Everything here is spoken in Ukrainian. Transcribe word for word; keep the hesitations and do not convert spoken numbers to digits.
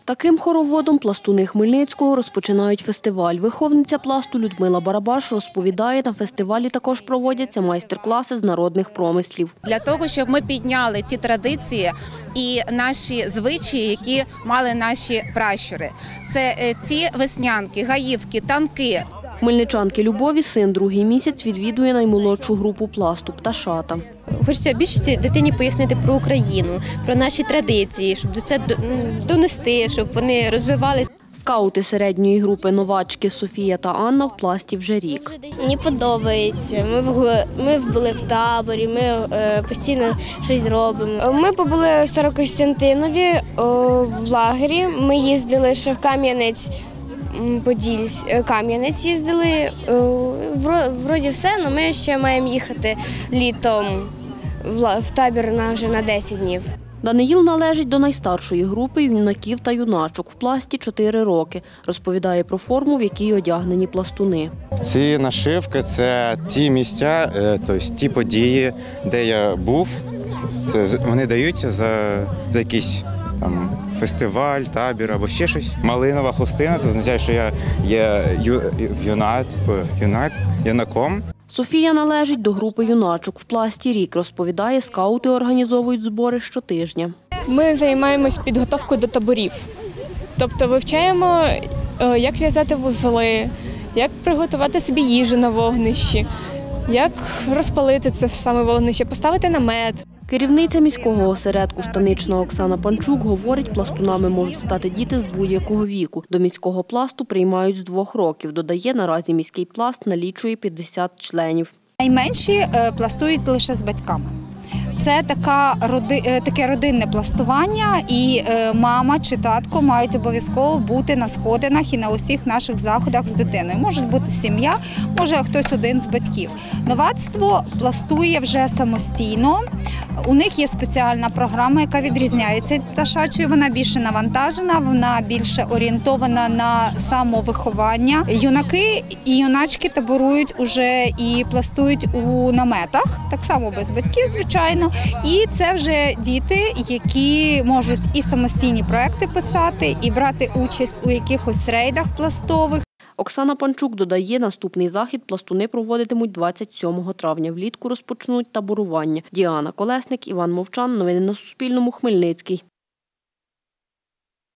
Таким хороводом пластуни Хмельницького розпочинають фестиваль. Виховниця пласту Людмила Барабаш розповідає, на фестивалі також проводяться майстер-класи з народних промислів. Для того, щоб ми підняли ті традиції і наші звичаї, які мали наші пращури. Це ті веснянки, гаївки, танки. Хмельничанки Любові син другий місяць відвідує наймолодшу групу пласту «Пташата». Хочеться більшості дитині пояснити про Україну, про наші традиції, щоб це донести, щоб вони розвивалися. Скаути середньої групи новачки Софія та Анна в пласті вже рік. Мені подобається. Ми, ми були в таборі, ми е, постійно щось робимо. Ми побули в Старокостянтинові о, в лагері, ми їздили ще в Кам'янець. Подільсь, Кам'янець їздили, вроді все, але ми ще маємо їхати літом в табір на, вже на десять днів. Даниїл належить до найстаршої групи юнаків та юначок. В пласті чотири роки. Розповідає про форму, в якій одягнені пластуни. Ці нашивки – це ті місця, тобто ті події, де я був. Це, вони даються за, за якісь там фестиваль, табір або ще щось. Малинова хустина – це означає, що я є ю, юнак, юнак, юнаком. Софія належить до групи юначок. В пласті рік, розповідає, скаути організовують збори щотижня. Ми займаємось підготовкою до таборів. Тобто вивчаємо, як в'язати вузли, як приготувати собі їжу на вогнищі, як розпалити це саме вогнище, поставити намет. Керівниця міського осередку «Станична» Оксана Панчук говорить, пластунами можуть стати діти з будь-якого віку. До міського пласту приймають з двох років. Додає, наразі міський пласт налічує п'ятдесят членів. Найменші пластують лише з батьками. Це така, таке родинне пластування, і мама чи татко мають обов'язково бути на сходинах і на усіх наших заходах з дитиною. Може бути сім'я, може хтось один з батьків. Новацтво пластує вже самостійно. У них є спеціальна програма, яка відрізняється від пташачої. Вона більше навантажена, вона більше орієнтована на самовиховання. Юнаки і юначки таборують уже і пластують у наметах, так само без батьків, звичайно. І це вже діти, які можуть і самостійні проекти писати, і брати участь у якихось рейдах пластових. Оксана Панчук додає, наступний захід пластуни проводитимуть двадцять сьомого травня. Влітку розпочнуть таборування. Діана Колесник, Іван Мовчан. Новини на Суспільному. Хмельницький.